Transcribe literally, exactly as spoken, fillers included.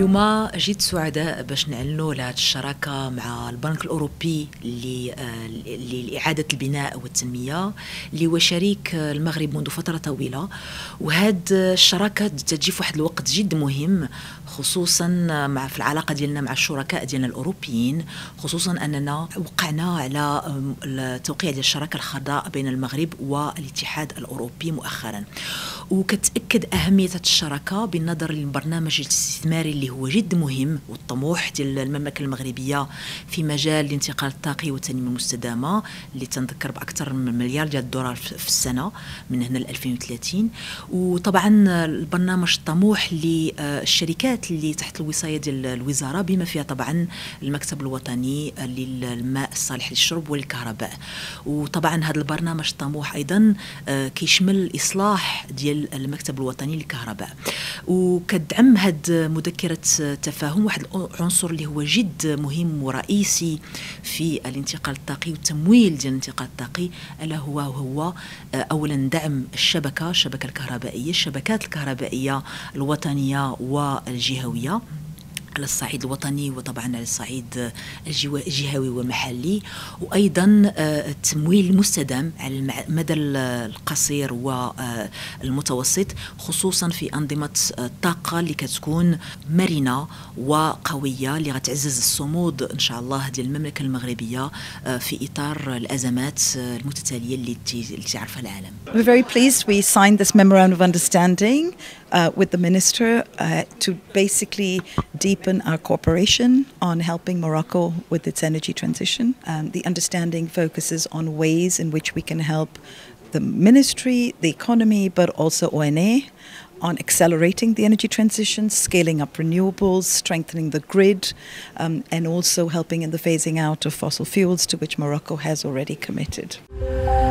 اليوم جيت سعداء باش نعلنوا لهذه الشراكه مع البنك الاوروبي لاعاده البناء والتنميه اللي هو شريك المغرب منذ فتره طويله. وهذه الشراكه تجي في واحد الوقت جد مهم، خصوصا مع في العلاقه ديالنا مع الشركاء ديالنا الاوروبيين، خصوصا اننا وقعنا على توقيع ديال الشراكه الخضراء بين المغرب والاتحاد الاوروبي مؤخرا. وكتاكد اهميه هذه الشراكه بالنظر للبرنامج الاستثماري اللي هو جد مهم والطموح ديال المملكه المغربيه في مجال الانتقال الطاقي والتنميه المستدامه اللي تنذكر باكثر من مليار ديال الدولار في السنه من هنا ل ألفين وثلاثين. وطبعا البرنامج طموح للشركات اللي تحت الوصايه ديال الوزاره بما فيها طبعا المكتب الوطني للماء الصالح للشرب والكهرباء. وطبعا هذا البرنامج طموح ايضا كيشمل الاصلاح ديال المكتب الوطني للكهرباء، وكتدعم هذه مذكره تفاهم واحد العنصر اللي هو جد مهم ورئيسي في الانتقال الطاقي والتمويل ديال الانتقال الطاقي، الا هو هو اولا دعم الشبكه الشبكه الكهربائيه الشبكات الكهربائيه الوطنيه والجهويه على الصعيد الوطني وطبعا على الصعيد الجهوي والمحلي، وايضا التمويل المستدام على المدى القصير والمتوسط، خصوصا في انظمه الطاقه اللي كتكون مرنه وقويه اللي غتعزز الصمود ان شاء الله ديال المملكه المغربيه في اطار الازمات المتتاليه اللي تعرفها العالم. We're very pleased we signed this memorandum of understanding uh, with the minister uh, to basically deepen our cooperation on helping Morocco with its energy transition. Um, the understanding focuses on ways in which we can help the ministry, the economy, but also O N A on accelerating the energy transition, scaling up renewables, strengthening the grid, um, and also helping in the phasing out of fossil fuels to which Morocco has already committed.